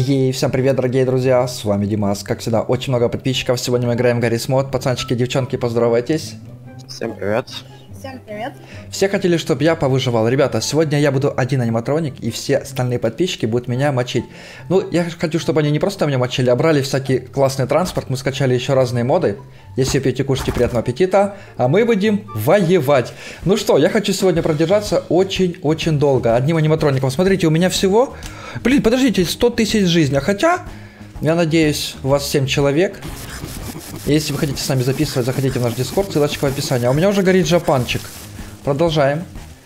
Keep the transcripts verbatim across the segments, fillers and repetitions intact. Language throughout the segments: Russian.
Ей, всем привет, дорогие друзья, с вами Димас. Как всегда, очень много подписчиков. Сегодня мы играем в Гаррис Мод. Пацанчики, девчонки, поздоровайтесь. Всем привет. Всем привет. Все хотели, чтобы я повыживал. Ребята, сегодня я буду один аниматроник, и все остальные подписчики будут меня мочить. Ну, я хочу, чтобы они не просто меня мочили, а брали всякий классный транспорт. Мы скачали еще разные моды. Если пьете, кушайте, приятного аппетита. А мы будем воевать. Ну что, я хочу сегодня продержаться очень-очень долго. Одним аниматроником. Смотрите, у меня всего... Блин, подождите, сто тысяч жизней. Хотя, я надеюсь, у вас семь человек. Если вы хотите с нами записывать, заходите в наш дискорд, ссылочка в описании. А у меня уже горит жапанчик. Продолжаем.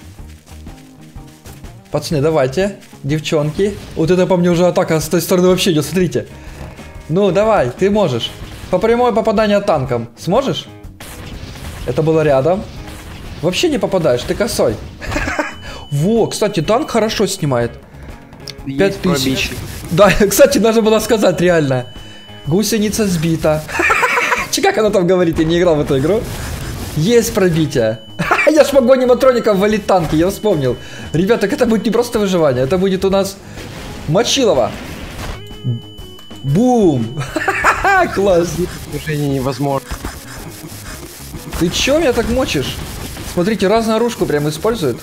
Пацаны, давайте. Девчонки. Вот это по мне уже атака с той стороны вообще идет, смотрите. Ну, давай, ты можешь. По прямое попадание танком. Сможешь? Это было рядом. Вообще не попадаешь, ты косой. Во, кстати, танк хорошо снимает. пять тысяч. Да, кстати, надо было сказать реально. Гусеница сбита. Как она там говорит, я не играл в эту игру. Есть пробитие. Я ж могу аниматроником валить танки, я вспомнил. Ребята, так это будет не просто выживание, это будет у нас Мочилово. Бум. Класс. Движение невозможно. Ты чё меня так мочишь? Смотрите, разную оружку прям использует.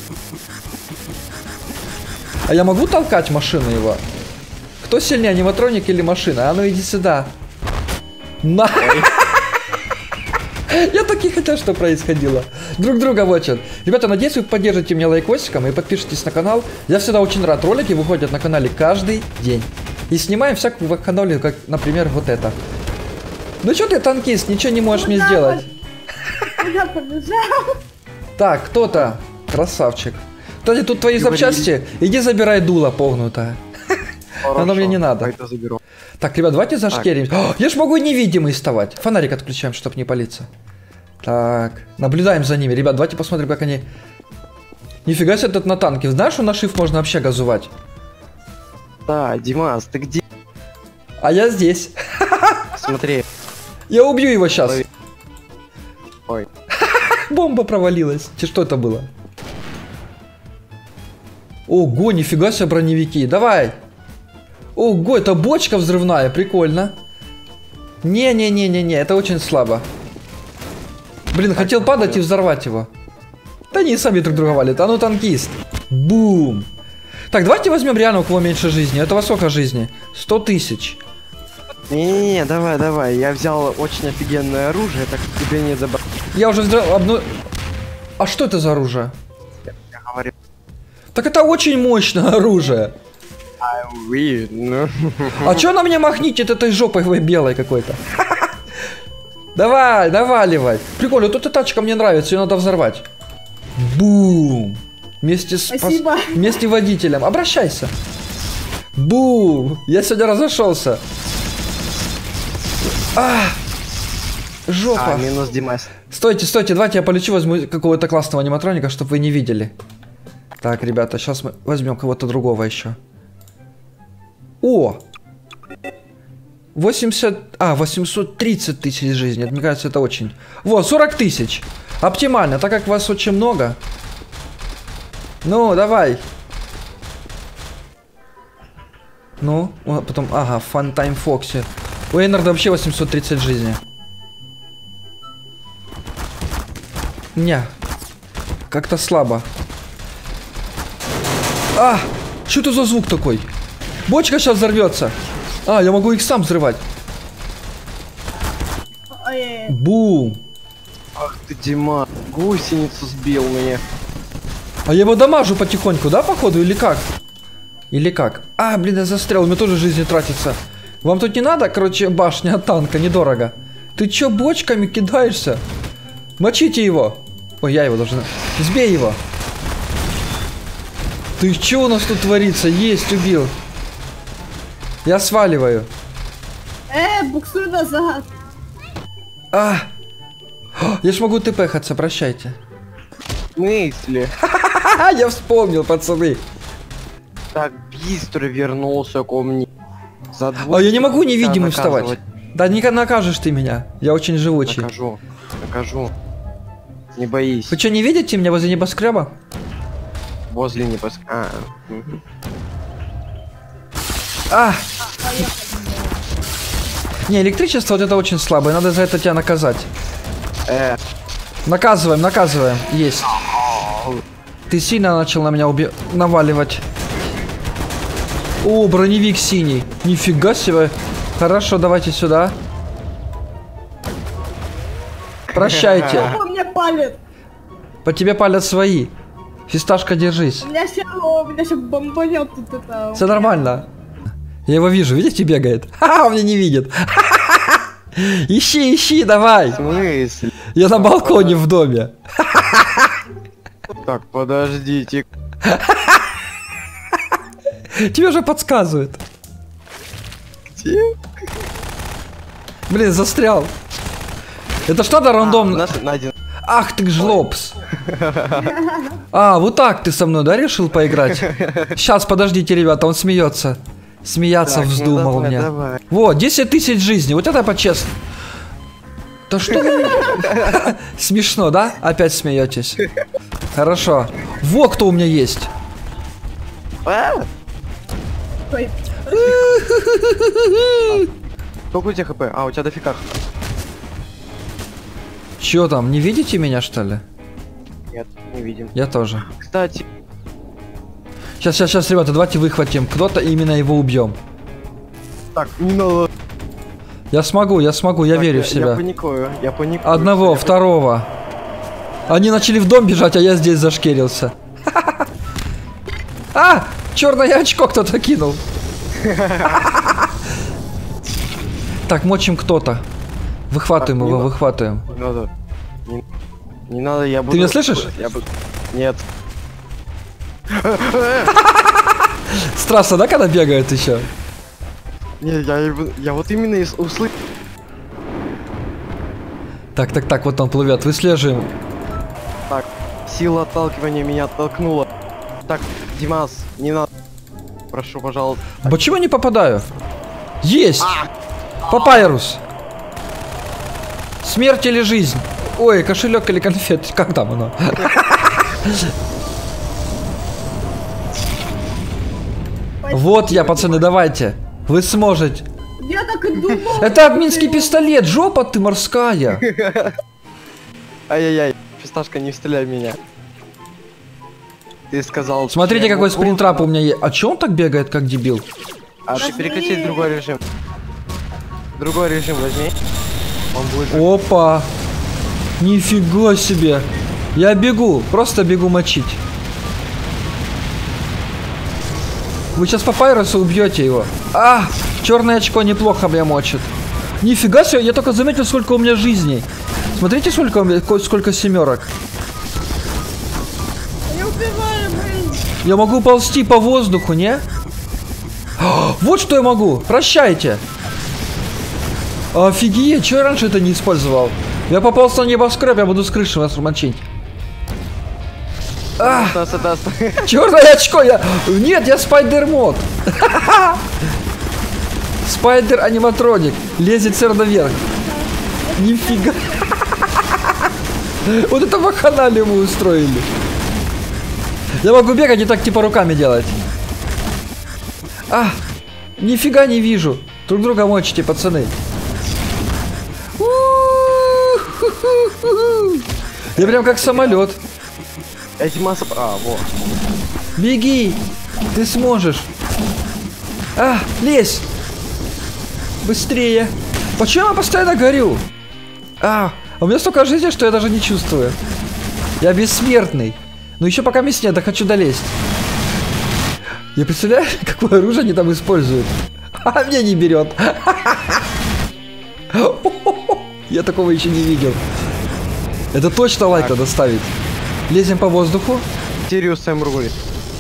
А я могу толкать машину его? Кто сильнее, аниматроник или машина? А ну иди сюда. На. Я так и хотел, что происходило. Друг друга мочат. Ребята, надеюсь, вы поддержите меня лайкосиком и подпишитесь на канал. Я всегда очень рад. Ролики выходят на канале каждый день. И снимаем всякую вакханалию, как, например, вот это. Ну что ты, танкист, ничего не можешь мне сделать? Я побежал. Так, кто-то. Красавчик. Кстати, тут твои запчасти. Иди забирай дуло погнутое. Оно мне не надо. Так, ребят, давайте зашкерим. О, я ж могу невидимый вставать. Фонарик отключаем, чтобы не палиться. Так, наблюдаем за ними. Ребят, давайте посмотрим, как они... Нифига себе тут на танке. Знаешь, что на шиф можно вообще газовать? Да, Димас, ты где? А я здесь. Смотри. Я убью его сейчас. Ой. Бомба провалилась. Че, что это было? Ого, нифига себе броневики. Давай. Ого, это бочка взрывная, прикольно. Не-не-не-не-не, это очень слабо. Блин, хотел падать и взорвать его. Да они сами друг друга валят. А ну, танкист. Бум. Так, давайте возьмем реально, у кого меньше жизни. Это во сколько жизни? сто тысяч. Не-не-не, давай, давай. Я взял очень офигенное оружие, так тебе не забрать. Я уже взял одно... А что это за оружие? Я говорю. Так это очень мощное оружие. А чё на меня махните этой жопой белой какой-то? Давай, наваливай. Прикольно, вот эта тачка мне нравится, ее надо взорвать. Бум. Вместе с Спасибо. Пос... Вместе водителем. Обращайся. Бум. Я сегодня разошелся. А! Жопа. А, минус Димас. Стойте, стойте, давайте я полечу, возьму какого-то классного аниматроника, чтобы вы не видели. Так, ребята, сейчас мы возьмем кого-то другого еще. О! восемьдесят... А, восемьсот тридцать тысяч жизней. Мне кажется, это очень... Вот, сорок тысяч. Оптимально, так как вас очень много. Ну, давай. Ну, потом... Ага, Фантайм Фокси. У Эйнарда вообще восемьсот тридцать жизней. Не. Как-то слабо. А! Что это за звук такой? Бочка сейчас взорвется. А, я могу их сам взрывать. Ой-ой-ой. Бум. Ах ты, Дима, гусеницу сбил меня. А я его дамажу потихоньку, да, походу, или как? Или как? А, блин, я застрял, у меня тоже жизни тратится. Вам тут не надо, короче, башня от танка, недорого. Ты чё бочками кидаешься? Мочите его. Ой, я его должен... Сбей его. Ты чё у нас тут творится? Есть, убил. Я сваливаю. Э, буксуй назад. А! Я ж могу тпхаться, прощайте. Мысли. Я вспомнил, пацаны. Так быстро вернулся ко мне. За А я не могу невидимый вставать. Да не накажешь ты меня. Я очень живучий. Накажу. Накажу. Не боись. Вы что, не видите меня возле небоскреба? Возле небоскреба. А, угу. А! Поехали. Не, электричество вот это очень слабое, надо за это тебя наказать. Э, Наказываем, наказываем. Есть. Ты сильно начал на меня уби... наваливать. О, броневик синий. Нифига себе. Хорошо, давайте сюда. Прощайте. Он меня палит. По тебе палят свои. Фисташка, держись. У меня сейчас, у меня сейчас бомбанет тут это. Все нормально. Я его вижу, видите, бегает. Ха-ха, он меня не видит. Ищи, ищи, давай. в смысле? Я на балконе в доме. Так, подождите. Тебе уже подсказывают. Где? Блин, застрял. Это ж надо рандомно. Наш найден. Ах ты жлобс. А, вот так ты со мной, да, решил поиграть? Сейчас, подождите, ребята, он смеется. Смеяться Так, ну вздумал давай, мне. давай. Вот, десять тысяч жизней, вот это по-честному. Да что вы... Смешно, да? Опять смеетесь. Хорошо. Во, кто у меня есть. А? Ой, Сколько у тебя хп? А, у тебя дофига. Чё там, не видите меня, что ли? Нет, не видим. Я тоже. Кстати, Сейчас, сейчас, сейчас, ребята, давайте выхватим кто-то и именно его убьем. так, не надо. Я смогу, я смогу, я Так, верю я, в себя. Я паникую, я паникую. Одного, Я второго. Они начали в дом бежать, а я здесь зашкерился. А! Черное очко кто-то кинул. Так, мочим кто-то. Выхватываем Так, не его, надо. выхватываем. Не надо. Не, не надо, я буду... меня слышишь? Я буду... Нет. Страшно, да, когда бегают еще? Не, я, его- я вот именно и услышал. Так, так, так, вот он плывет. Выслеживаем. Так, сила отталкивания меня оттолкнула. Так, Димас, не надо. Прошу, пожалуйста. Почему не попадаю? Есть! Папайрус! Смерть или жизнь? Ой, кошелек или конфет? Как там оно? Вот я, пацаны, давайте. Вы сможете. я так и думал. Это админский пистолет, жопа ты морская. Ай-яй-яй, фисташка, не стреляй в меня. Ты сказал... Смотрите, что я какой могу- спринтрап у меня есть. А чё он так бегает, как дебил? А ты перекати в другой режим. Другой режим возьми. Он будет... Опа! Нифига себе! Я бегу, просто бегу мочить. Вы сейчас по Пайрусу убьете его. А! Черное очко неплохо меня мочит. Нифига себе, я только заметил, сколько у меня жизней. Смотрите, сколько у меня, ко- сколько семерок. Не убивай, блин. Я могу ползти по воздуху, не? А, вот что я могу. Прощайте. Офигеть, что я раньше это не использовал? Я попался на небоскреб, я буду с крыши вас мочить. А, Даст, даст. черное очко, я... Нет, я спайдер-мод. Спайдер аниматроник. Лезет сырно вверх. Нифига. Вот это вакханалию мы устроили. Я могу бегать и так типа руками делать. А, нифига не вижу. Друг друга мочите, пацаны. Я прям как самолет. Эти масса... А, вот. Беги! Ты сможешь! А, лезь! Быстрее! Почему я постоянно горю? А, у меня столько жизни, что я даже не чувствую. Я бессмертный. Но еще пока мест нет, я хочу долезть. Я представляю, какое оружие они там используют. А меня не берет. Я такого еще не видел. Это точно лайк надо ставить. Лезем по воздуху. Сириус Сэм рулит.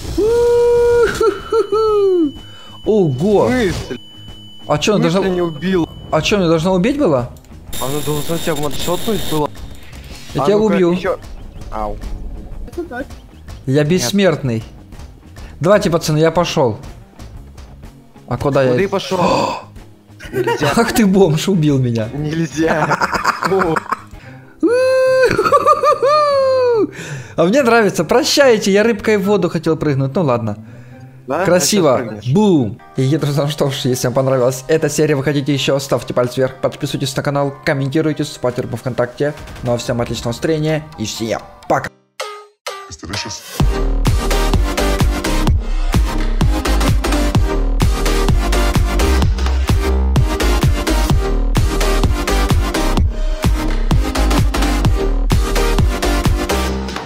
Ого! Мысль. А что, она Мысль должна... не убил. А что, мне должна убить была? Она должна тебя ваншотнуть было. Я А тебя ну-ка, убью. ещё. Ау. Это так. Я бессмертный. Давайте, пацаны, я пошел. А куда Куда ты я... пошел? Нельзя. Ах ты бомж, убил меня. Нельзя. О, А мне нравится. Прощайте, я рыбкой в воду хотел прыгнуть. Ну ладно. Да? Красиво. А сейчас прыгнешь. Бум. И, друзья, ну что ж, если вам понравилась эта серия, вы хотите еще, ставьте палец вверх, подписывайтесь на канал, комментируйте, вступайте в группу ВКонтакте. Ну а всем отличного настроения и всем пока. It's delicious.